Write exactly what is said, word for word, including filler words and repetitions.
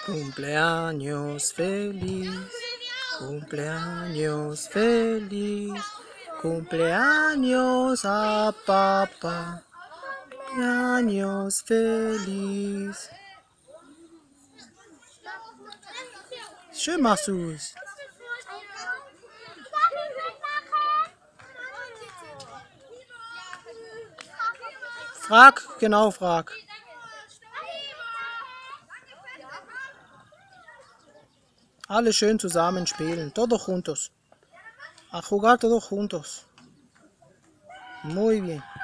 Cumpleaños feliz, cumpleaños feliz, cumpleaños a papá, cumpleaños feliz. Schön machst du es. Frag, genau, frag. Alle schön zusammen spielen, todos juntos. A jugar todos juntos. Muy bien.